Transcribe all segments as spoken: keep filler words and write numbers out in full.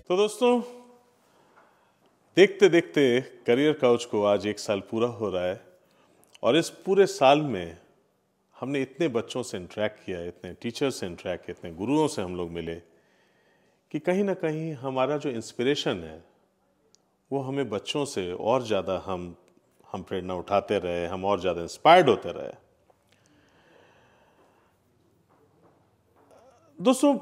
तो दोस्तों, देखते देखते करियर काउच को आज एक साल पूरा हो रहा है और इस पूरे साल में हमने इतने बच्चों से इंटरेक्ट किया, इतने टीचर्स से इंटरेक्ट किया, इतने गुरुओं से हम लोग मिले कि कहीं ना कहीं हमारा जो इंस्पिरेशन है वो हमें बच्चों से और ज़्यादा हम हम प्रेरणा उठाते रहे, हम और ज़्यादा इंस्पायर्ड होते रहे। दोस्तों,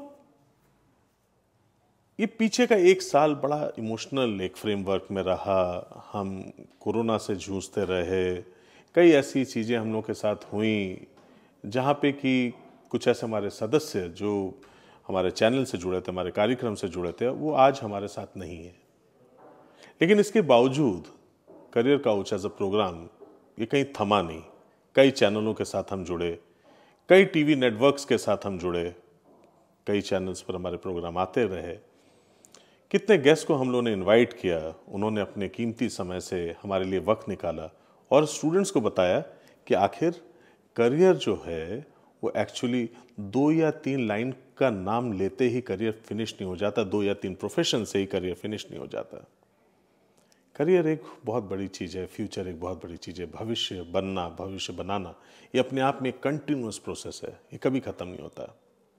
ये पीछे का एक साल बड़ा इमोशनल एक फ्रेमवर्क में रहा। हम कोरोना से जूझते रहे, कई ऐसी चीज़ें हम लोग के साथ हुई जहाँ पे कि कुछ ऐसे हमारे सदस्य जो हमारे चैनल से जुड़े थे, हमारे कार्यक्रम से जुड़े थे, वो आज हमारे साथ नहीं है। लेकिन इसके बावजूद career coach as a program ये कहीं थमा नहीं। कई चैनलों के साथ हम जुड़े, कई टीवी नेटवर्क्स के साथ हम जुड़े, कई चैनल्स पर हमारे प्रोग्राम आते रहे। कितने गेस्ट को हम लोगों ने इनवाइट किया, उन्होंने अपने कीमती समय से हमारे लिए वक्त निकाला और स्टूडेंट्स को बताया कि आखिर करियर जो है वो एक्चुअली दो या तीन लाइन का नाम लेते ही करियर फिनिश नहीं हो जाता, दो या तीन प्रोफेशन से ही करियर फिनिश नहीं हो जाता। करियर एक बहुत बड़ी चीज़ है, फ्यूचर एक बहुत बड़ी चीज़ है। भविष्य बनना, भविष्य बनाना ये अपने आप में एक कंटिन्यूअस प्रोसेस है, ये कभी ख़त्म नहीं होता।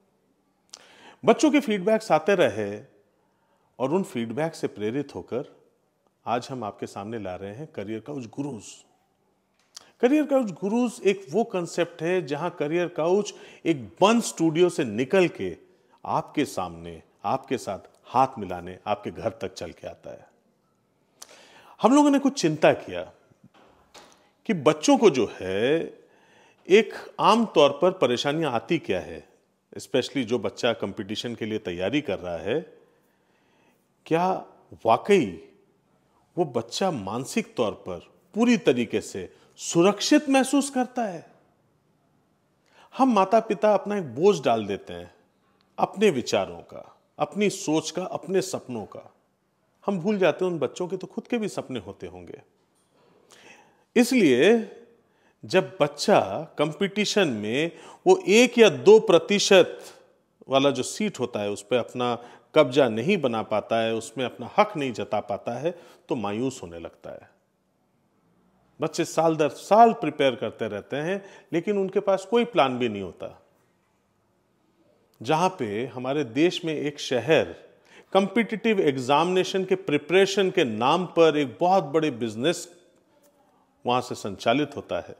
बच्चों के फीडबैक्स आते रहे और उन फीडबैक से प्रेरित होकर आज हम आपके सामने ला रहे हैं career coach gurus. Career coach gurus एक वो कंसेप्ट है जहां करियर काउच एक बंद स्टूडियो से निकल के आपके सामने, आपके साथ हाथ मिलाने, आपके घर तक चल के आता है। हम लोगों ने कुछ चिंता किया कि बच्चों को जो है एक आम तौर पर परेशानियां आती क्या है, स्पेशली जो बच्चा कंपटीशन के लिए तैयारी कर रहा है, क्या वाकई वो बच्चा मानसिक तौर पर पूरी तरीके से सुरक्षित महसूस करता है। हम माता पिता अपना एक बोझ डाल देते हैं अपने विचारों का, अपनी सोच का, अपने सपनों का। हम भूल जाते हैं उन बच्चों के तो खुद के भी सपने होते होंगे। इसलिए जब बच्चा कंपटीशन में वो एक या दो प्रतिशत वाला जो सीट होता है उस पर अपना कब्जा नहीं बना पाता है, उसमें अपना हक नहीं जता पाता है, तो मायूस होने लगता है। बच्चे साल दर साल प्रिपेयर करते रहते हैं लेकिन उनके पास कोई प्लान भी नहीं होता। जहां पे हमारे देश में एक शहर कॉम्पिटिटिव एग्जामिनेशन के प्रिपरेशन के नाम पर एक बहुत बड़े बिजनेस वहां से संचालित होता है,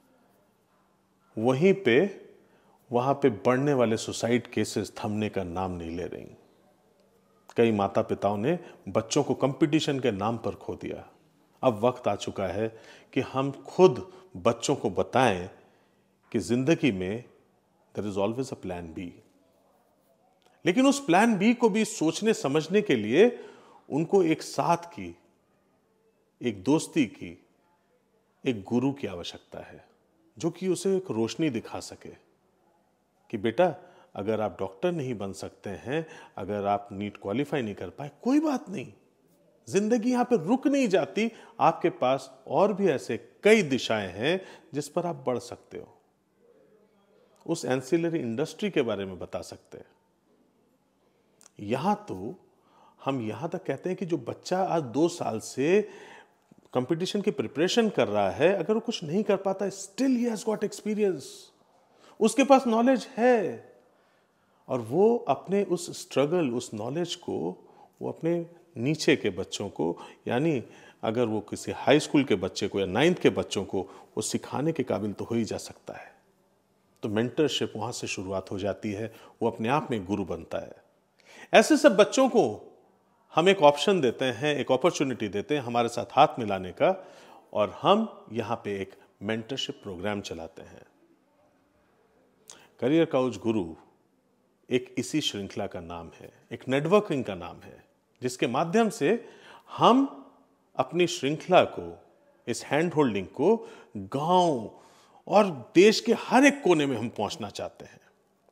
वहीं पे वहां पे बढ़ने वाले सुसाइड केसेस थमने का नाम नहीं ले रही। कई माता पिताओं ने बच्चों को कंपटीशन के नाम पर खो दिया। अब वक्त आ चुका है कि हम खुद बच्चों को बताएं कि जिंदगी में there is always a plan B. लेकिन उस प्लान बी को भी सोचने समझने के लिए उनको एक साथ की, एक दोस्ती की, एक गुरु की आवश्यकता है जो कि उसे एक रोशनी दिखा सके कि बेटा, अगर आप डॉक्टर नहीं बन सकते हैं, अगर आप नीट क्वालिफाई नहीं कर पाए, कोई बात नहीं, जिंदगी यहां पे रुक नहीं जाती। आपके पास और भी ऐसे कई दिशाएं हैं जिस पर आप बढ़ सकते हो। उस एंसिलरी इंडस्ट्री के बारे में बता सकते हैं। यहां तो हम यहां तक कहते हैं कि जो बच्चा आज दो साल से कंपटीशन की प्रिपरेशन कर रहा है, अगर वो कुछ नहीं कर पाता, still he has got experience, उसके पास नॉलेज है और वो अपने उस स्ट्रगल, उस नॉलेज को वो अपने नीचे के बच्चों को, यानी अगर वो किसी हाई स्कूल के बच्चे को या नाइन्थ के बच्चों को वो सिखाने के काबिल तो हो ही जा सकता है। तो मेंटरशिप वहां से शुरुआत हो जाती है, वो अपने आप में गुरु बनता है। ऐसे सब बच्चों को हम एक ऑप्शन देते हैं, एक अपॉर्चुनिटी देते हैं हमारे साथ हाथ मिलाने का, और हम यहां पे एक मेंटरशिप प्रोग्राम चलाते हैं। करियर काउच गुरु एक इसी श्रृंखला का नाम है, एक नेटवर्किंग का नाम है, जिसके माध्यम से हम अपनी श्रृंखला को, इस हैंड होल्डिंग को गांव और देश के हर एक कोने में हम पहुंचना चाहते हैं।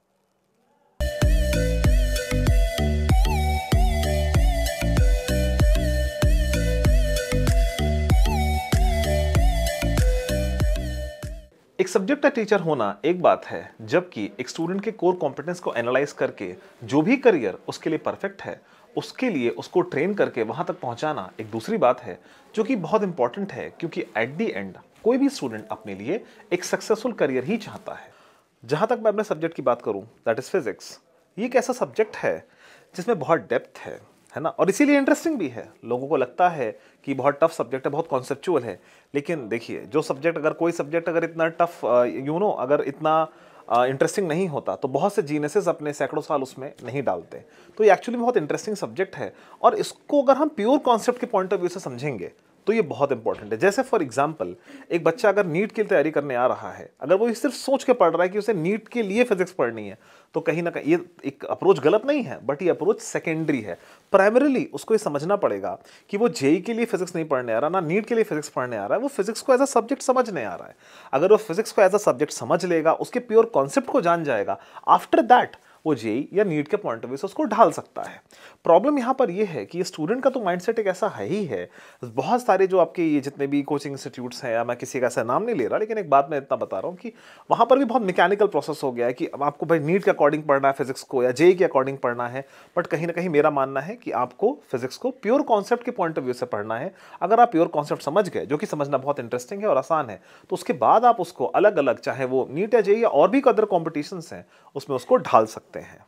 एक सब्जेक्ट का टीचर होना एक बात है, जबकि एक स्टूडेंट के कोर कॉम्पिटेंस को एनालाइज करके जो भी करियर उसके लिए परफेक्ट है उसके लिए उसको ट्रेन करके वहाँ तक पहुँचाना एक दूसरी बात है, जो कि बहुत इंपॉर्टेंट है, क्योंकि एट दी एंड कोई भी स्टूडेंट अपने लिए एक सक्सेसफुल करियर ही चाहता है। जहाँ तक मैं अपने सब्जेक्ट की बात करूँ, दैट इज़ फिजिक्स, ये एक ऐसा सब्जेक्ट है जिसमें बहुत डेप्थ है है ना, और इसीलिए इंटरेस्टिंग भी है। लोगों को लगता है कि बहुत टफ सब्जेक्ट है, बहुत कॉन्सेप्चुअल है, लेकिन देखिए जो सब्जेक्ट, अगर कोई सब्जेक्ट अगर इतना टफ यू नो अगर इतना इंटरेस्टिंग uh, नहीं होता तो बहुत से जीनियसेस अपने सैकड़ों साल उसमें नहीं डालते। तो ये एक्चुअली बहुत इंटरेस्टिंग सब्जेक्ट है, और इसको अगर हम प्योर कॉन्सेप्ट के पॉइंट ऑफ व्यू से समझेंगे तो ये बहुत इंपॉर्टेंट है। जैसे फॉर एग्जांपल, एक बच्चा अगर नीट की तैयारी करने आ रहा है, अगर वो सिर्फ सोच के पढ़ रहा है कि उसे नीट के लिए फिजिक्स पढ़नी है, तो कहीं ना कहीं ये एक अप्रोच गलत नहीं है, बट ये अप्रोच सेकेंडरी है। प्राइमरीली उसको ये समझना पड़ेगा कि वो जेई के लिए फिजिक्स नहीं पढ़ने आ रहा, ना नीट के लिए फिजिक्स पढ़ने आ रहा है, वो फिजिक्स को एज अ सब्जेक्ट समझने आ रहा है। अगर वो फिजिक्स को एज अ सब्जेक्ट समझ लेगा, उसके प्योर कॉन्सेप्ट को जान जाएगा, आफ्टर दैट वो जेई या नीट के पॉइंट ऑफ व्यू से उसको ढाल सकता है। प्रॉब्लम यहाँ पर ये है कि ये स्टूडेंट का तो माइंडसेट एक ऐसा है ही है। बहुत सारे जो आपके ये जितने भी कोचिंग इंस्टीट्यूट्स हैं, या मैं किसी का ऐसा नाम नहीं ले रहा, लेकिन एक बात मैं इतना बता रहा हूँ कि वहाँ पर भी बहुत मैकेनिकल प्रोसेस हो गया है कि अब आपको भाई नीट के अकॉर्डिंग पढ़ना है फिजिक्स को, या जेई के अकॉर्डिंग पढ़ना है। बट कहीं ना कहीं मेरा मानना है कि आपको फिजिक्स को प्योर कॉन्सेप्ट के पॉइंट ऑफ व्यू से पढ़ना है। अगर आप प्योर कॉन्सेप्ट समझ गए, जो कि समझना बहुत इंटरेस्टिंग है और आसान है, तो उसके बाद आप उसको अलग अलग, चाहे वो नीट या जेई या और भी अदर कॉम्पिटिशन्स हैं, उसमें उसको ढाल सकते हैं।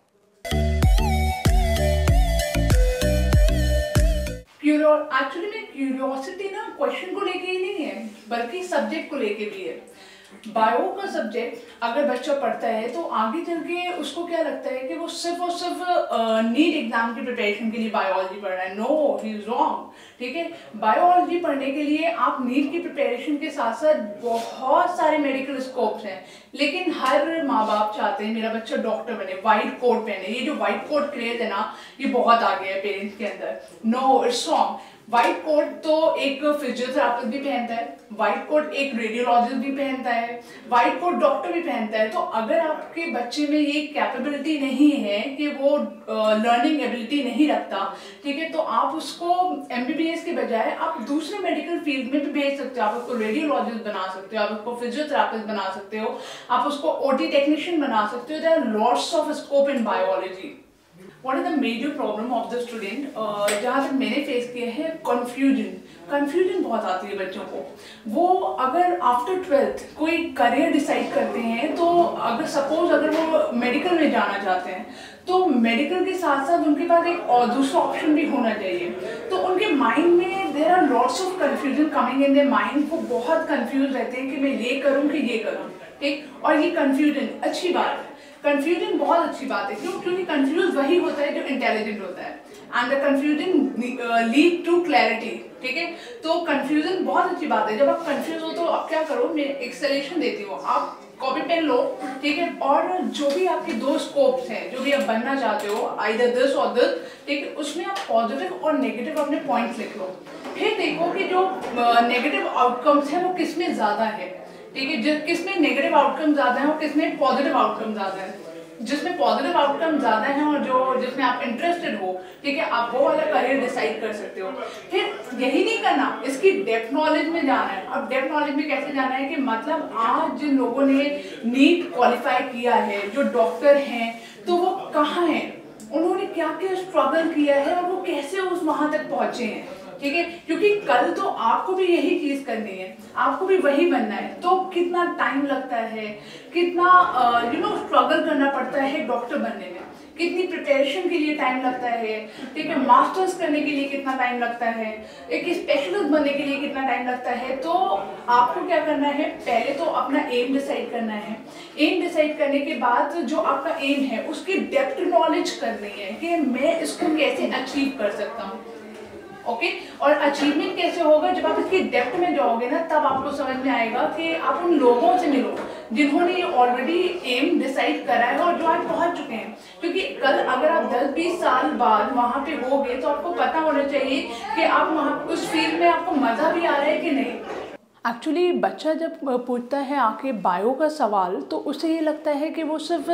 एक्चुअली में क्यूरियोसिटी ना क्वेश्चन को लेके ही नहीं है, बल्कि सब्जेक्ट को लेके भी है। बायो का सब्जेक्ट अगर बच्चा पढ़ता है तो आगे चल के उसको क्या लगता है कि वो सिर्फ और सिर्फ नीट एग्जाम की प्रिपरेशन के लिए बायोलॉजी पढ़ रहा है। No, he is wrong. ठीक है, बायोलॉजी पढ़ने के लिए आप नीट की प्रिपरेशन के साथ साथ बहुत सारे मेडिकल स्कोप्स हैं, लेकिन हर माँ बाप चाहते हैं मेरा बच्चा डॉक्टर बने, वाइट कोट पहने। ये जो वाइट कोट क्रेज है ना, ये बहुत आ गया है पेरेंट्स के अंदर। No, it's wrong. White coat तो एक फिजियोथेरापिस्ट भी पहनता है, व्हाइट कोट एक रेडियोलॉजिस्ट भी पहनता है, व्हाइट कोट डॉक्टर भी पहनता है। तो अगर आपके बच्चे में ये कैपेबिलिटी नहीं है कि वो लर्निंग uh, एबिलिटी नहीं रखता, ठीक है, तो आप उसको एमबीबीएस के बजाय आप दूसरे मेडिकल फील्ड में भी भेज सकते हो। आप उसको रेडियोलॉजिस्ट बना सकते हो, आप उसको फिजियोथेरापिस्ट बना सकते हो, आप उसको ओटी टेक्नीशियन बना सकते हो। There are lots of scope in biology. What is the major problem of the student? uh, जहाँ तक मैंने फेस किया है, confusion confusion बहुत आती है बच्चों को। वो अगर आफ्टर ट्वेल्थ कोई करियर डिसाइड करते हैं, तो अगर सपोज अगर वो मेडिकल में जाना चाहते हैं, तो मेडिकल के साथ साथ उनके पास एक और दूसरा ऑप्शन भी होना चाहिए। तो उनके माइंड में there are lots of confusion coming in their mind. वो बहुत कंफ्यूज रहते हैं कि मैं ये करूँ कि ये करूँ, ठीक। और ये कंफ्यूजन अच्छी बात है, कंफ्यूजन बहुत अच्छी बात है। क्यों? क्योंकि कंफ्यूज वही होता है जो इंटेलिजेंट होता है, and the confusion lead to clarity. ठीक है, तो कंफ्यूजन बहुत अच्छी बात है। जब आप कंफ्यूज हो तो आप क्या करो, मैं एक सजेशन देती हूँ, आप कॉपी पेन लो, ठीक है, और जो भी आपके दो स्कोप्स हैं, जो भी आप बनना चाहते हो, आइदर दिस और दिस, ठीक है, उसमें आप पॉजिटिव और नेगेटिव अपने पॉइंट्स लिख लो। फिर देखो कि जो नेगेटिव आउटकम्स हैं वो किसमें ज्यादा है, ठीक है, जिस किसमें नेगेटिव आउटकम ज्यादा है और किसमें पॉजिटिव आउटकम ज्यादा है। जिसमें पॉजिटिव आउटकम ज्यादा है और जो जिसमें आप इंटरेस्टेड हो, ठीक है, आप वो वाला करियर डिसाइड कर सकते हो। फिर यही नहीं करना, इसकी डेप्थ नॉलेज में जाना है। अब डेप्थ नॉलेज में कैसे जाना है कि मतलब आज जिन लोगों ने नीट क्वालिफाई किया है, जो डॉक्टर हैं, तो वो कहाँ हैं, उन्होंने क्या क्या स्ट्रगल किया है और वो कैसे उस वहां तक पहुंचे हैं, ठीक है। क्योंकि कल तो आपको भी यही चीज करनी है, आपको भी वही बनना है। तो कितना टाइम लगता है, कितना यू नो स्ट्रगल करना पड़ता है डॉक्टर बनने में, कितनी प्रिपरेशन के लिए टाइम लगता है, ठीक है, मास्टर्स करने के लिए कितना टाइम लगता है, एक स्पेशलिस्ट बनने के लिए कितना टाइम लगता है। तो आपको क्या करना है, पहले तो अपना एम डिसाइड करना है। एम डिसाइड करने के बाद जो आपका एम है उसकी डेप्थ नॉलेज करनी है कि मैं इसको कैसे अचीव कर सकता हूँ, ओके okay? और अचीवमेंट कैसे होगा, जब आप इसकी डेप्थ में जाओगे ना, तब आपको समझ में आएगा कि आप उन लोगों से मिलो जिन्होंने ये ऑलरेडी एम डिसाइड करा है और जो आज पहुंच चुके हैं। क्योंकि कल अगर आप दस बीस साल बाद वहां पे होगे तो आपको पता होना चाहिए कि आप वहां उस फील्ड में आपको मजा भी आ रहा है कि नहीं। एक्चुअली बच्चा जब पूछता है आके बायो का सवाल, तो उसे ये लगता है कि वो सिर्फ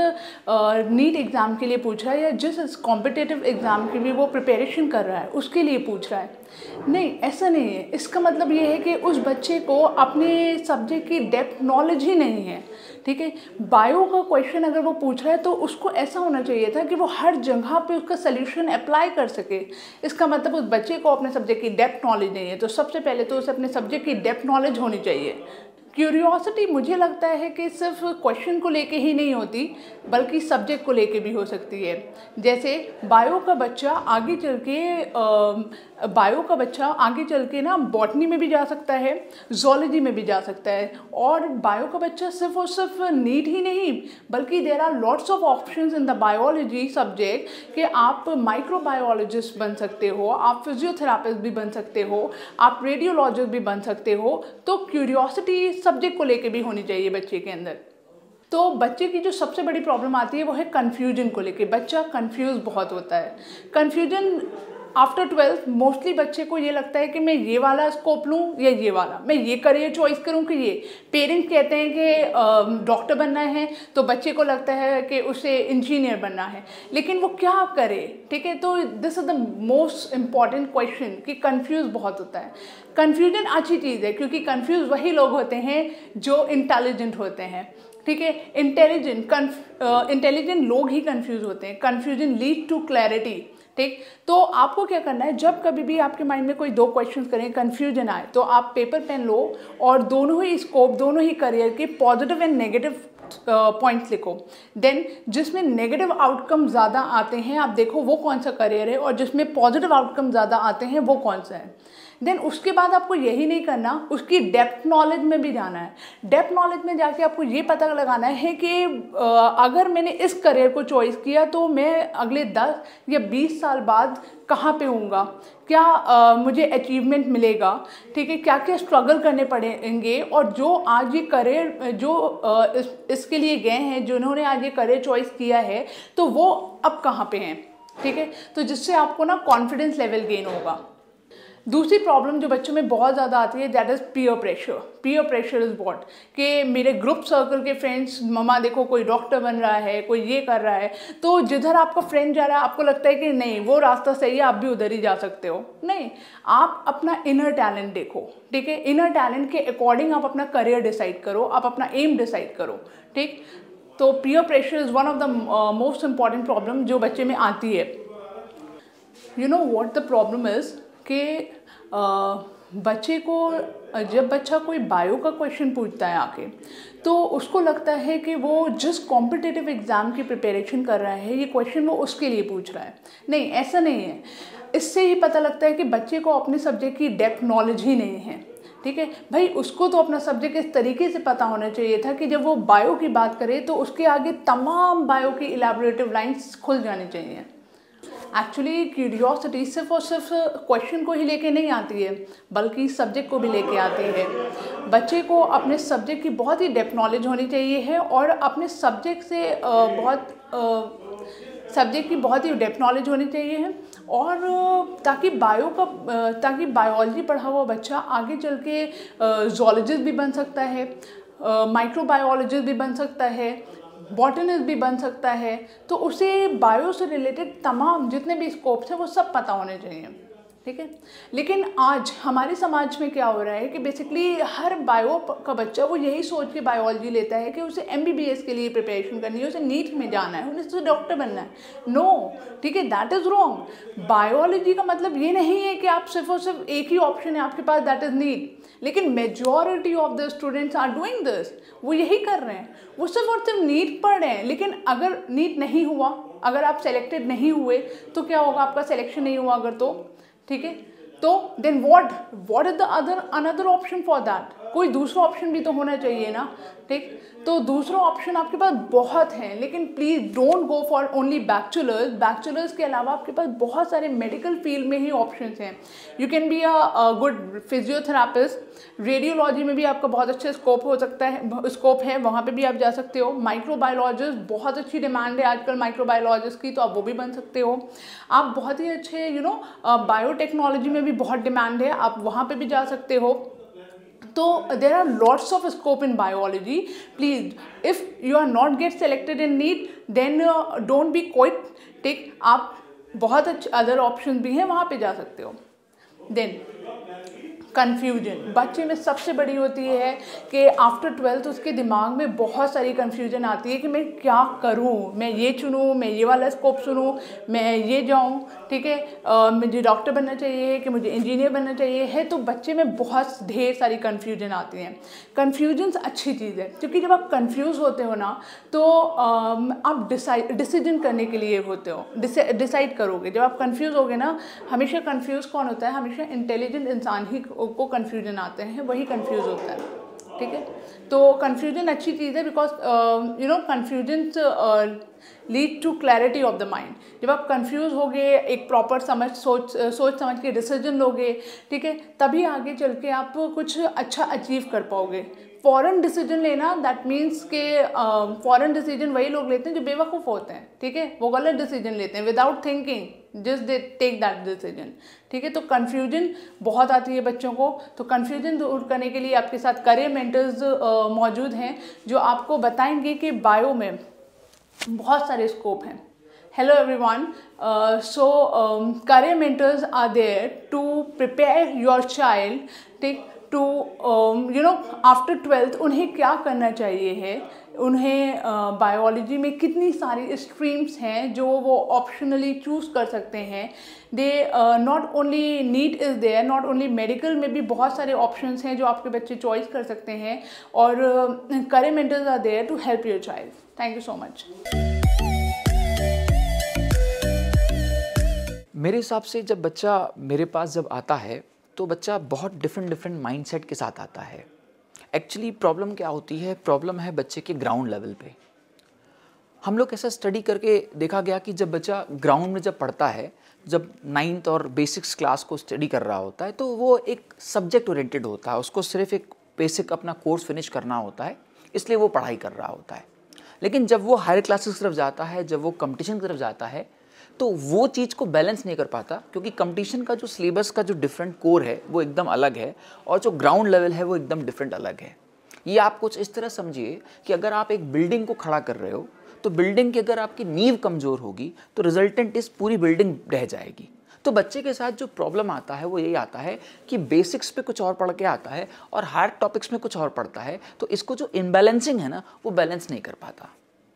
नीट एग्ज़ाम के लिए पूछ रहा है, या जिस कॉम्पिटिटिव एग्ज़ाम के लिए वो प्रिपरेशन कर रहा है उसके लिए पूछ रहा है। नहीं, ऐसा नहीं है। इसका मतलब ये है कि उस बच्चे को अपने सब्जेक्ट की डेप्थ नॉलेज ही नहीं है, ठीक है। बायो का क्वेश्चन अगर वो पूछ रहा है तो उसको ऐसा होना चाहिए था कि वो हर जगह पे उसका सल्यूशन अप्लाई कर सके। इसका मतलब उस बच्चे को अपने सब्जेक्ट की डेप्थ नॉलेज नहीं है, तो सबसे पहले तो उसे अपने सब्जेक्ट की डेप्थ नॉलेज होनी चाहिए। क्यूरियोसिटी मुझे लगता है कि सिर्फ क्वेश्चन को लेके ही नहीं होती, बल्कि सब्जेक्ट को लेके भी हो सकती है। जैसे बायो का बच्चा आगे चल के बायो का बच्चा आगे चल के ना बॉटनी में भी जा सकता है, ज़ूलॉजी में भी जा सकता है। और बायो का बच्चा सिर्फ और सिर्फ नीट ही नहीं, बल्कि there are lots of options in the biology subject कि आप माइक्रोबायोलॉजिस्ट बन सकते हो, आप फिजियोथेरापिस्ट भी बन सकते हो, आप रेडियोलॉजिस्ट भी बन सकते हो। तो क्यूरियोसिटी सब्जेक्ट को लेके भी होनी चाहिए बच्चे के अंदर। तो बच्चे की जो सबसे बड़ी प्रॉब्लम आती है वो है कन्फ्यूजन को लेके। बच्चा कंफ्यूज बहुत होता है। कन्फ्यूजन आफ्टर ट्वेल्थ मोस्टली बच्चे को ये लगता है कि मैं ये वाला स्कोप लूँ या ये वाला, मैं ये करियर चॉइस करूँ कि ये। पेरेंट्स कहते हैं कि डॉक्टर बनना है तो बच्चे को लगता है कि उसे इंजीनियर बनना है, लेकिन वो क्या करे, ठीक है। तो this is the most important question कि कंफ्यूज बहुत होता है। कन्फ्यूजन अच्छी चीज़ है, क्योंकि कंफ्यूज वही लोग होते हैं जो इंटेलिजेंट होते हैं, ठीक है। इंटेलिजेंट इंटेलिजेंट लोग ही कंफ्यूज होते हैं। कंफ्यूजन लीड टू क्लैरिटी, ठीक। तो आपको क्या करना है, जब कभी भी आपके माइंड में कोई दो क्वेश्चंस करें, कंफ्यूजन आए, तो आप पेपर पेन लो और दोनों ही स्कोप, दोनों ही करियर के पॉजिटिव एंड नेगेटिव पॉइंट्स लिखो। देन जिसमें नेगेटिव आउटकम ज़्यादा आते हैं आप देखो वो कौन सा करियर है, और जिसमें पॉजिटिव आउटकम ज़्यादा आते हैं वो कौन सा है। देन उसके बाद आपको यही नहीं करना, उसकी डेप्थ नॉलेज में भी जाना है। डेप्थ नॉलेज में जाके आपको ये पता लगाना है कि अगर मैंने इस करियर को चॉइस किया तो मैं अगले दस या बीस साल बाद कहाँ पे हूँगा, क्या आ, मुझे अचीवमेंट मिलेगा, ठीक है, क्या क्या स्ट्रगल करने पड़ेंगे। और जो आज ये करियर जो आ, इस, इसके लिए गए हैं, जिन्होंने आज ये करियर चॉइस किया है, तो वो अब कहाँ पे हैं, ठीक है। तो जिससे आपको ना कॉन्फिडेंस लेवल गेन होगा। दूसरी प्रॉब्लम जो बच्चों में बहुत ज़्यादा आती है that is peer pressure. Peer pressure is what, कि मेरे ग्रुप सर्कल के फ्रेंड्स, मम्मा देखो कोई डॉक्टर बन रहा है, कोई ये कर रहा है, तो जिधर आपका फ्रेंड जा रहा है आपको लगता है कि नहीं वो रास्ता सही है, आप भी उधर ही जा सकते हो। नहीं, आप अपना इनर टैलेंट देखो, ठीक है। इनर टैलेंट के अकॉर्डिंग आप अपना करियर डिसाइड करो, आप अपना एम डिसाइड करो, ठीक। तो peer pressure is one of the most important problem जो बच्चे में आती है। You know what the problem is कि बच्चे को, जब बच्चा कोई बायो का क्वेश्चन पूछता है आके, तो उसको लगता है कि वो जिस कॉम्पिटिटिव एग्ज़ाम की प्रिपरेशन कर रहा है ये क्वेश्चन वो उसके लिए पूछ रहा है। नहीं, ऐसा नहीं है। इससे ही पता लगता है कि बच्चे को अपने सब्जेक्ट की डेप्थ नॉलेज ही नहीं है, ठीक है। भाई उसको तो अपना सब्जेक्ट इस तरीके से पता होना चाहिए था कि जब वो बायो की बात करे तो उसके आगे तमाम बायो की इलैबोरेटिव लाइन्स खुल जानी चाहिए। एक्चुअली क्यूरियोसिटी सिर्फ और सिर्फ क्वेश्चन को ही लेके नहीं आती है, बल्कि सब्जेक्ट को भी लेके आती है। बच्चे को अपने सब्जेक्ट की बहुत ही डेप्थ नॉलेज होनी चाहिए है, और अपने सब्जेक्ट से बहुत सब्जेक्ट की बहुत ही डेप्थ नॉलेज होनी चाहिए है, और ताकि बायो का ताकि बायोलॉजी पढ़ा हुआ बच्चा आगे चल के ज़ूलॉजिस्ट भी बन सकता है, माइक्रोबायोलॉजिस्ट भी बन सकता है, बॉटनिस्ट भी बन सकता है। तो उसे बायो से रिलेटेड तमाम जितने भी स्कोप्स हैं वो सब पता होने चाहिए, ठीक है। लेकिन आज हमारे समाज में क्या हो रहा है कि बेसिकली हर बायो का बच्चा वो यही सोच के बायोलॉजी लेता है कि उसे एमबीबीएस के लिए प्रिपरेशन करनी है, उसे नीट में जाना है, उसे डॉक्टर बनना है। नो, ठीक है, दैट इज़ रॉन्ग। बायोलॉजी का मतलब ये नहीं है कि आप सिर्फ और सिर्फ एक ही ऑप्शन है आपके पास, दैट इज़ नीट। लेकिन majority of the students are doing this, वो यही कर रहे हैं, वो सिर्फ और सिर्फ नीट पढ़ रहे हैं। लेकिन अगर नीट नहीं हुआ, अगर आप सेलेक्टेड नहीं हुए तो क्या होगा, आपका सिलेक्शन नहीं हुआ अगर, तो ठीक है, तो then what what is the other another option for that. कोई दूसरा ऑप्शन भी तो होना चाहिए ना, ठीक। तो दूसरा ऑप्शन आपके पास बहुत हैं, लेकिन please don't go for only bachelors. Bachelors के अलावा आपके पास बहुत सारे मेडिकल फील्ड में ही ऑप्शंस हैं। You can be a good physiotherapist, radiology में भी आपका बहुत अच्छा स्कोप हो सकता है, स्कोप है, वहाँ पे भी आप जा सकते हो। माइक्रोबायोलॉजिस्ट, बहुत अच्छी डिमांड है आजकल माइक्रोबायोलॉजिस्ट की, तो आप वो भी बन सकते हो। आप बहुत ही अच्छे यू नो बायोटेक्नोलॉजी में भी बहुत डिमांड है, आप वहाँ पे भी जा सकते हो। तो there are lots of scope in biology. Please, if you are not get selected in NEET, then uh, don't be quite take, आप बहुत अच्छे अदर ऑप्शन भी हैं, वहाँ पे जा सकते हो। देन कन्फ्यूजन बच्चे में सबसे बड़ी होती है कि आफ्टर ट्वेल्थ उसके दिमाग में बहुत सारी कन्फ्यूजन आती है कि मैं क्या करूं, मैं ये चुनूं, मैं ये वाला स्कोप चुनूं, मैं ये जाऊं, ठीक है, uh, मुझे डॉक्टर बनना चाहिए कि मुझे इंजीनियर बनना चाहिए है। तो बच्चे में बहुत ढेर सारी कन्फ्यूजन आती हैं। कन्फ्यूजन अच्छी चीज़ है, क्योंकि जब आप कन्फ्यूज़ होते हो ना तो uh, आप डिसाइड डिसीजन करने के लिए होते हो, डिसाइड करोगे। जब आप कन्फ्यूज़ होगे ना, हमेशा कन्फ्यूज़ कौन होता है? हमेशा इंटेलिजेंट इंसान ही को कन्फ्यूजन आते हैं, वही कंफ्यूज होता है, ठीक है। तो कन्फ्यूजन अच्छी चीज़ है, because you know confusion lead to clarity of the mind. जब आप कंफ्यूज होगे, एक प्रॉपर समझ सोच सोच समझ के डिसीजन लोगे, ठीक है, तभी आगे चल के आप कुछ अच्छा अचीव कर पाओगे। फॉरेन डिसीजन लेना, दैट मीन्स के फॉरेन डिसीजन वही लोग लेते हैं जो बेवकूफ़ होते हैं, ठीक है, वो गलत डिसीजन लेते हैं without thinking, just they take that decision, ठीक है। तो कन्फ्यूजन बहुत आती है बच्चों को। तो कन्फ्यूजन दूर करने के लिए आपके साथ करियर मेंटर्स मौजूद हैं जो आपको बताएंगे कि बायो में बहुत सारे स्कोप हैं। Hello everyone, uh, so um, career mentors are there to prepare your child take to um, you know after twelfth उन्हें क्या करना चाहिए है, उन्हें बायोलॉजी uh, में कितनी सारी स्ट्रीम्स हैं जो वो ऑप्शनली चूज़ कर सकते हैं। They not only NEET is there, not only medical में भी बहुत सारे ऑप्शंस हैं जो आपके बच्चे चॉइस कर सकते हैं, और career mentors are there to help your child. Thank you so much. मेरे हिसाब से जब बच्चा मेरे पास जब आता है तो बच्चा बहुत डिफरेंट डिफरेंट माइंडसेट के साथ आता है। एक्चुअली प्रॉब्लम क्या होती है? प्रॉब्लम है बच्चे के ग्राउंड लेवल पे। हम लोग ऐसा स्टडी करके देखा गया कि जब बच्चा ग्राउंड में जब पढ़ता है, जब नाइन्थ और बेसिक्स क्लास को स्टडी कर रहा होता है, तो वो एक सब्जेक्ट ओरिएंटेड होता है, उसको सिर्फ एक बेसिक अपना कोर्स फिनिश करना होता है, इसलिए वो पढ़ाई कर रहा होता है। लेकिन जब वो हायर क्लासेस की तरफ जाता है, जब वो कंपटीशन की तरफ जाता है, तो वो चीज़ को बैलेंस नहीं कर पाता, क्योंकि कंपटीशन का जो सिलेबस का जो डिफरेंट कोर है वो एकदम अलग है, और जो ग्राउंड लेवल है वो एकदम डिफरेंट अलग है। ये आप कुछ इस तरह समझिए कि अगर आप एक बिल्डिंग को खड़ा कर रहे हो, तो बिल्डिंग की अगर आपकी नींव कमज़ोर होगी तो रिजल्टेंट इस पूरी बिल्डिंग रह जाएगी। तो बच्चे के साथ जो प्रॉब्लम आता है वो यही आता है कि बेसिक्स पे कुछ और पढ़ के आता है और हार्ड टॉपिक्स में कुछ और पढ़ता है, तो इसको जो इनबैलेंसिंग है ना, वो बैलेंस नहीं कर पाता।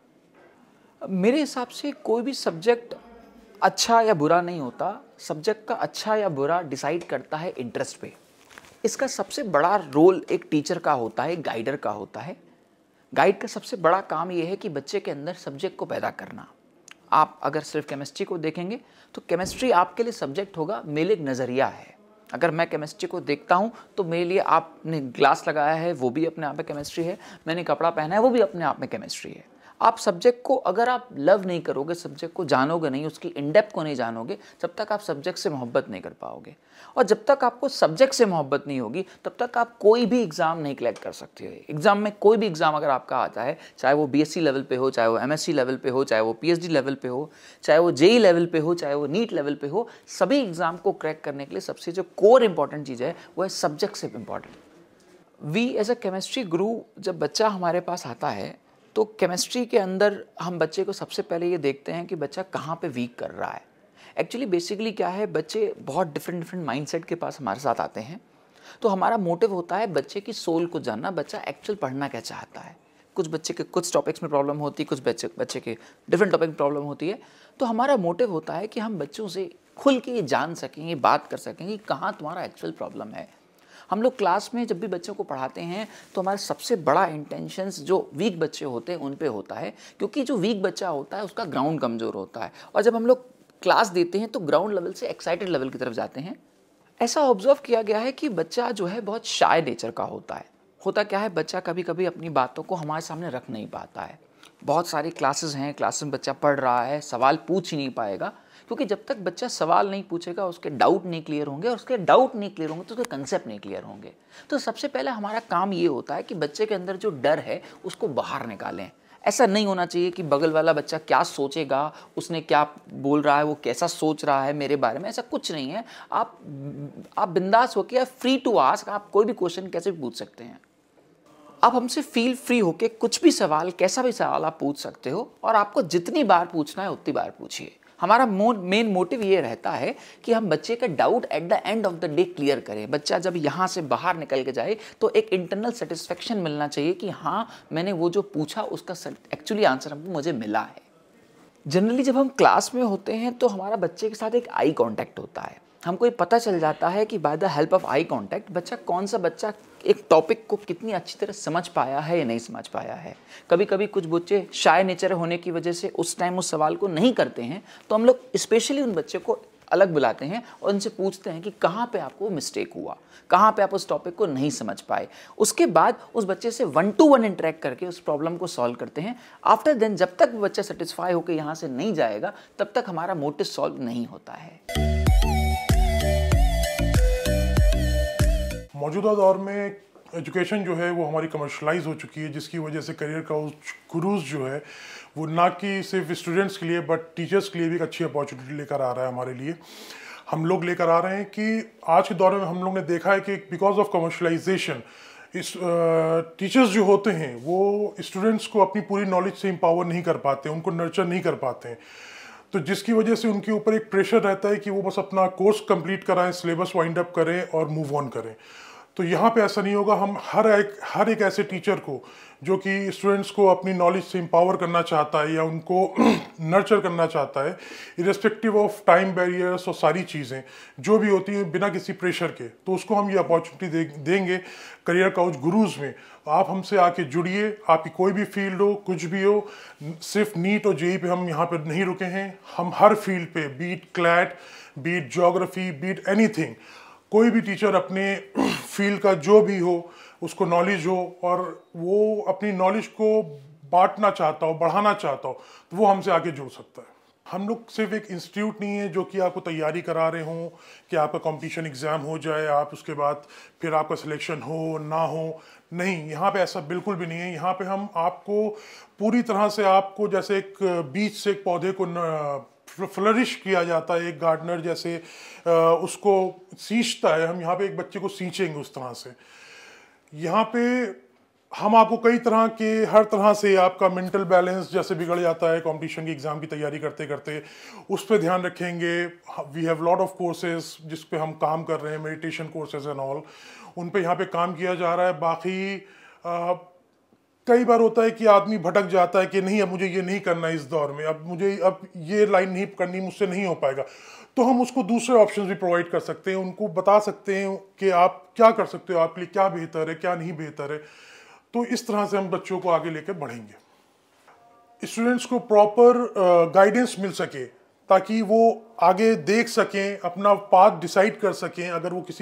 मेरे हिसाब से कोई भी सब्जेक्ट अच्छा या बुरा नहीं होता, सब्जेक्ट का अच्छा या बुरा डिसाइड करता है इंटरेस्ट पे। इसका सबसे बड़ा रोल एक टीचर का होता है, गाइडर का होता है। गाइड का सबसे बड़ा काम ये है कि बच्चे के अंदर सब्जेक्ट को पैदा करना। आप अगर सिर्फ केमिस्ट्री को देखेंगे तो केमिस्ट्री आपके लिए सब्जेक्ट होगा, मेरे लिए एक नज़रिया है। अगर मैं केमिस्ट्री को देखता हूँ तो मेरे लिए आपने ग्लास लगाया है वो भी अपने आप में केमिस्ट्री है, मैंने कपड़ा पहना है वो भी अपने आप में केमिस्ट्री है। आप सब्जेक्ट को अगर आप लव नहीं करोगे, सब्जेक्ट को जानोगे नहीं, उसकी इनडेप्थ को नहीं जानोगे, जब तक आप सब्जेक्ट से मोहब्बत नहीं कर पाओगे। और जब तक आपको सब्जेक्ट से मोहब्बत नहीं होगी तब तक आप कोई भी एग्ज़ाम नहीं क्लैक कर सकते हो। एग्ज़ाम में कोई भी एग्ज़ाम अगर आपका आता है, चाहे वो बीएससी लेवल पे हो, चाहे वो एमएससी लेवल पे हो, चाहे वो पीएचडी लेवल पे हो, चाहे वो जेई लेवल पे हो, चाहे वो नीट लेवल पे हो, सभी एग्ज़ाम को क्रैक करने के लिए सबसे जो कोर इंपॉर्टेंट चीज़ है वो है सब्जेक्ट से important. We as a chemistry guru, जब बच्चा हमारे पास आता है तो केमिस्ट्री के अंदर हम बच्चे को सबसे पहले ये देखते हैं कि बच्चा कहाँ पे वीक कर रहा है। एक्चुअली बेसिकली क्या है, बच्चे बहुत डिफरेंट डिफरेंट माइंडसेट के पास हमारे साथ आते हैं। तो हमारा मोटिव होता है बच्चे की सोल को जानना, बच्चा एक्चुअल पढ़ना क्या चाहता है। कुछ बच्चे के कुछ टॉपिक्स में प्रॉब्लम होती है, कुछ बच्चे बच्चे के डिफरेंट टॉपिक में प्रॉब्लम होती है। तो हमारा मोटिव होता है कि हम बच्चों से खुल के ये जान सकें, ये बात कर सकें कि कहाँ तुम्हारा एक्चुअल प्रॉब्लम है। हम लोग क्लास में जब भी बच्चों को पढ़ाते हैं तो हमारा सबसे बड़ा इंटेंशंस जो वीक बच्चे होते हैं उन पे होता है, क्योंकि जो वीक बच्चा होता है उसका ग्राउंड कमज़ोर होता है। और जब हम लोग क्लास देते हैं तो ग्राउंड लेवल से एक्साइटेड लेवल की तरफ जाते हैं। ऐसा ऑब्जर्व किया गया है कि बच्चा जो है बहुत शाय नेचर का होता है। होता क्या है, बच्चा कभी कभी अपनी बातों को हमारे सामने रख नहीं पाता है। बहुत सारी क्लासेस हैं, क्लास में बच्चा पढ़ रहा है, सवाल पूछ ही नहीं पाएगा, क्योंकि जब तक बच्चा सवाल नहीं पूछेगा उसके डाउट नहीं क्लियर होंगे, और उसके डाउट नहीं क्लियर होंगे तो उसके कंसेप्ट नहीं क्लियर होंगे। तो सबसे पहले हमारा काम ये होता है कि बच्चे के अंदर जो डर है उसको बाहर निकालें। ऐसा नहीं होना चाहिए कि बगल वाला बच्चा क्या सोचेगा, उसने क्या बोल रहा है, वो कैसा सोच रहा है मेरे बारे में, ऐसा कुछ नहीं है। आप आप बिंदास होकर या फ्री टू आस्क, आप कोई भी क्वेश्चन कैसे भी पूछ सकते हैं। आप हमसे फील फ्री होकर कुछ भी सवाल, कैसा भी सवाल आप पूछ सकते हो, और आपको जितनी बार पूछना है उतनी बार पूछिए। हमारा मेन मोटिव ये रहता है कि हम बच्चे का doubt at the end of the day clear करें। बच्चा जब यहाँ से बाहर निकल के जाए तो एक इंटरनल सेटिस्फेक्शन मिलना चाहिए कि हाँ, मैंने वो जो पूछा उसका एक्चुअली आंसर हमको मुझे मिला है। जनरली जब हम क्लास में होते हैं तो हमारा बच्चे के साथ एक आई कांटेक्ट होता है। हमको ये पता चल जाता है कि by the help of eye contact बच्चा कौन सा बच्चा एक टॉपिक को कितनी अच्छी तरह समझ पाया है या नहीं समझ पाया है। कभी कभी कुछ बच्चे शाय नेचर होने की वजह से उस टाइम उस सवाल को नहीं करते हैं, तो हम लोग स्पेशली उन बच्चे को अलग बुलाते हैं और उनसे पूछते हैं कि कहाँ पे आपको मिस्टेक हुआ, कहाँ पे आप उस टॉपिक को नहीं समझ पाए। उसके बाद उस बच्चे से वन टू वन इंटरेक्ट करके उस प्रॉब्लम को सॉल्व करते हैं। आफ्टर देन जब तक बच्चा सेटिस्फाई होकर यहाँ से नहीं जाएगा तब तक हमारा मोटिव सॉल्व नहीं होता है। मौजूदा दौर में एजुकेशन जो है वो हमारी कमर्शलाइज हो चुकी है, जिसकी वजह से करियर काउच गुरुज जो है वो ना कि सिर्फ स्टूडेंट्स के लिए बट टीचर्स के लिए भी एक अच्छी अपॉर्चुनिटी लेकर आ रहा है हमारे लिए। हम लोग लेकर आ रहे हैं कि आज के दौर में हम लोग ने देखा है कि बिकॉज ऑफ कमर्शलाइजेशन इस टीचर्स जो होते हैं वो स्टूडेंट्स को अपनी पूरी नॉलेज से एम्पावर नहीं कर पाते, उनको नर्चर नहीं कर पाते हैं, तो जिसकी वजह से उनके ऊपर एक प्रेशर रहता है कि वो बस अपना कोर्स कंप्लीट कराएं, सिलेबस वाइंड अप करें और मूव ऑन करें। तो यहाँ पे ऐसा नहीं होगा। हम हर एक हर एक ऐसे टीचर को जो कि स्टूडेंट्स को अपनी नॉलेज से एम्पावर करना चाहता है या उनको नर्चर करना चाहता है, इरेस्पेक्टिव ऑफ टाइम बैरियर्स और सारी चीज़ें जो भी होती हैं बिना किसी प्रेशर के, तो उसको हम ये अपॉर्चुनिटी दे, देंगे करियर काउच गुरुज में। आप हमसे आके जुड़िए, आपकी कोई भी फील्ड हो, कुछ भी हो, सिर्फ नीट और जेई पे हम यहाँ पर नहीं रुके हैं। हम हर फील्ड पे, be it CLAT, be it geography, be it anything, कोई भी टीचर अपने फील्ड का जो भी हो उसको नॉलेज हो और वो अपनी नॉलेज को बांटना चाहता हो, बढ़ाना चाहता हो, तो वो हमसे आके जुड़ सकता है। हम लोग सिर्फ एक इंस्टीट्यूट नहीं है जो कि आपको तैयारी करा रहे हों कि आपका कंपटीशन एग्ज़ाम हो जाए, आप उसके बाद फिर आपका सिलेक्शन हो ना हो, नहीं, यहाँ पे ऐसा बिल्कुल भी नहीं है। यहाँ पे हम आपको पूरी तरह से, आपको जैसे एक बीज से एक पौधे को न, फ्लरिश किया जाता है, एक गार्डनर जैसे उसको सींचता है, हम यहाँ पे एक बच्चे को सींचेंगे उस तरह से। यहाँ पे हम आपको कई तरह के, हर तरह से आपका मेंटल बैलेंस जैसे बिगड़ जाता है कंपटीशन की एग्ज़ाम की तैयारी करते करते, उस पर ध्यान रखेंगे। We have lot of courses जिस पे हम काम कर रहे हैं, मेडिटेशन कोर्सेज एंड ऑल, उन पे यहाँ पे काम किया जा रहा है। बाकी आ, कई बार होता है कि आदमी भटक जाता है कि नहीं, अब मुझे ये नहीं करना है इस दौर में, अब मुझे अब ये लाइन नहीं करनी, मुझसे नहीं हो पाएगा, तो हम उसको दूसरे ऑप्शंस भी प्रोवाइड कर सकते हैं, उनको बता सकते हैं कि आप क्या कर सकते हो, आपके लिए क्या बेहतर है, क्या नहीं बेहतर है। तो इस तरह से हम बच्चों को आगे लेकर बढ़ेंगे। स्टूडेंट्स को प्रॉपर गाइडेंस मिल सके ताकि वो आगे देख सकें, अपना पाथ डिसाइड कर सकें। अगर वो किसी